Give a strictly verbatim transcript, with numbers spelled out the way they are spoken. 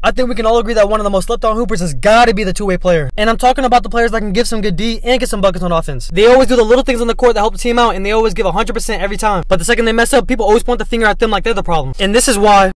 I think we can all agree that one of the most slept on hoopers has got to be the two-way player. And I'm talking about the players that can give some good D and get some buckets on offense. They always do the little things on the court that help the team out, and they always give one hundred percent every time. But the second they mess up, people always point the finger at them like they're the problem. And this is why